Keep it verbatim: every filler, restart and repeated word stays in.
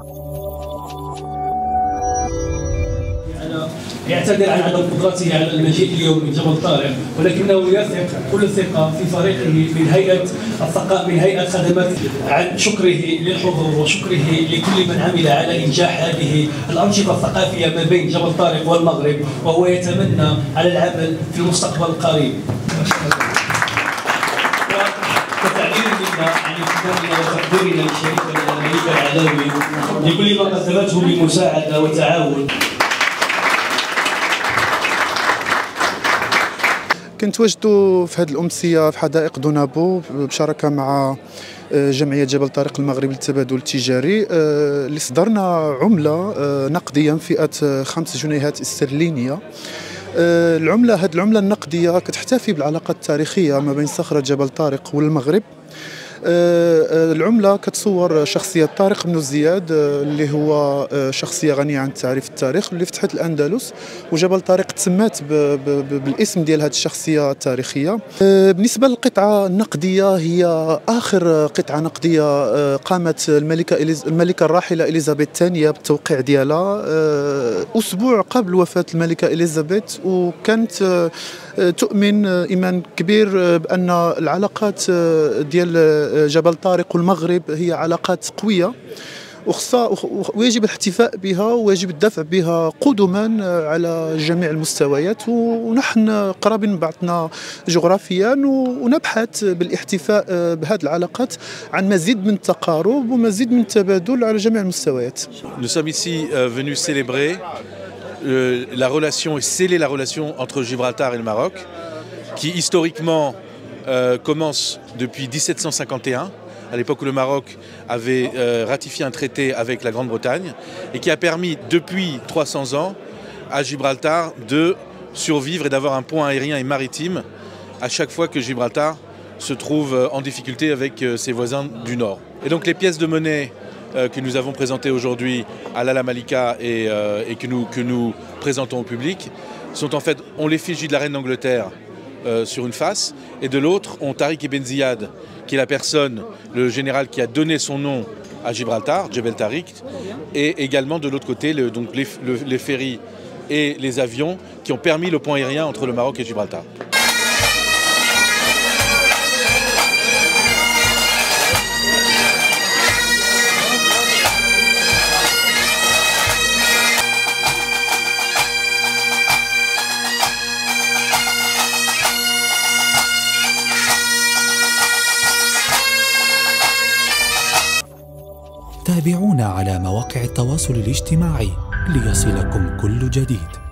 يعتذر عن عدم قدرته على المجيء اليوم من جبل طارق، ولكنه يثق كل الثقه في فريقه من هيئه الثقافه من هيئه خدمات، عن شكره للحضور وشكره لكل من عمل على انجاح هذه الانشطه الثقافيه ما بين جبل طارق والمغرب، وهو يتمنى على العمل في المستقبل القريب. كتعبير منا عن امتناننا وتقديرنا لشريكنا الملك العلوي لكل ما قدمته من مساعده وتعاون. كنت واجد في هذه الأمسية في حدائق دونابو بشراكة مع جمعية جبل طارق المغربي للتبادل التجاري، اللي صدرنا عملة نقدية فئة خمس جنيهات استرلينية. العملة هذه العملة النقدية كتحتفي بالعلاقات التاريخية ما بين صخرة جبل طارق والمغرب. العملة كتصور شخصية طارق بن زياد اللي هو شخصية غنية عن التعريف التاريخ اللي فتحت الأندلس، وجبل طارق تسمات بالاسم ديال هذه الشخصية التاريخية. بالنسبة للقطعة النقدية، هي آخر قطعة نقدية قامت الملكة الملكة الراحلة إليزابيث الثانية بالتوقيع ديالها أسبوع قبل وفاة الملكة إليزابيث، وكانت تؤمن إيمان كبير بأن العلاقات ديال جبل طارق والمغرب هي علاقات قوية وخصها ويجب الاحتفاء بها ويجب الدفع بها قدما على جميع المستويات. ونحن قراب من بعضنا جغرافيا ونبحث بالاحتفاء بهذه العلاقات عن مزيد من التقارب ومزيد من التبادل على جميع المستويات. Nous sommes ici euh, venus célébrer euh, la relation et sceller la relation entre Gibraltar et le Maroc, qui historiquement euh, commence depuis mille sept cent cinquante et un, à l'époque où le Maroc avait euh, ratifié un traité avec la Grande-Bretagne et qui a permis depuis trois cents ans à Gibraltar de survivre et d'avoir un pont aérien et maritime à chaque fois que Gibraltar se trouve en difficulté avec ses voisins du nord. Et donc les pièces de monnaie euh, que nous avons présentées aujourd'hui à l'Ala Malika et, euh, et que, nous, que nous présentons au public sont en fait, on l'effigie de la reine d'Angleterre Euh, sur une face, et de l'autre on Tariq Ibn Ziyad, qui est la personne, le général qui a donné son nom à Gibraltar, Jebel Tariq, et également de l'autre côté le, donc les, le, les ferries et les avions qui ont permis le pont aérien entre le Maroc et Gibraltar. تابعونا على مواقع التواصل الاجتماعي ليصلكم كل جديد.